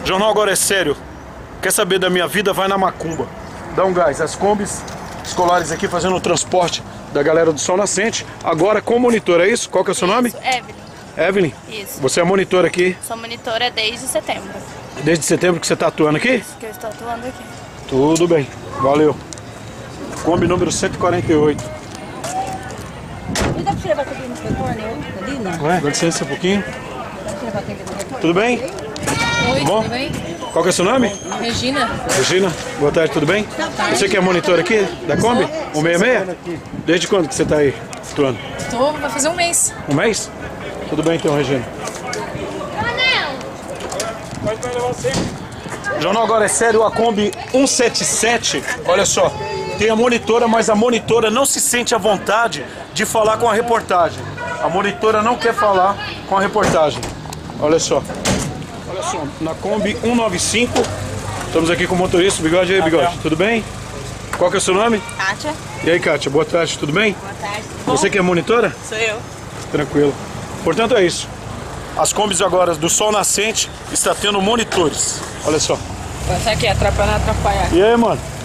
Jornal Agora é Sério. Quer saber da minha vida? Vai na macumba. Dá um gás. As combis escolares aqui fazendo o transporte da galera do Sol Nascente. Agora com monitor, é isso? Qual que é o seu nome? Evelyn. Evelyn? Isso. Você é monitora aqui? Sou monitora desde setembro. Desde setembro que você está atuando aqui? Isso que eu estou atuando aqui. Tudo bem. Valeu. Kombi número 148. E dá pra levar aqui no retorno, ali, não? Ué, dá licença um pouquinho. Dá pra levar aqui no retorno? Tudo bem? Oi, Bom? tudo bem? Qual que é o seu nome? Regina? Regina, boa tarde, tudo bem? Você que é monitor aqui da Kombi? 166? Desde quando que você está aí atuando? Vai fazer um mês. Um mês? Tudo bem então, Regina. Jornal Agora é Sério, a Kombi 177. Olha só, tem a monitora, mas a monitora não se sente à vontade de falar com a reportagem. A monitora não quer falar com a reportagem. Olha só. Olha só, na Kombi 195. Estamos aqui com o motorista, Bigode. E aí, Bigode, tudo bem? Qual que é o seu nome? Kátia. E aí, Kátia, boa tarde, tudo bem? Boa tarde. Você que é monitora? Sou eu. Tranquilo. Portanto é isso. As combis agora do Sol Nascente está tendo monitores. Olha só. Passar aqui, atrapalhar. E aí, mano?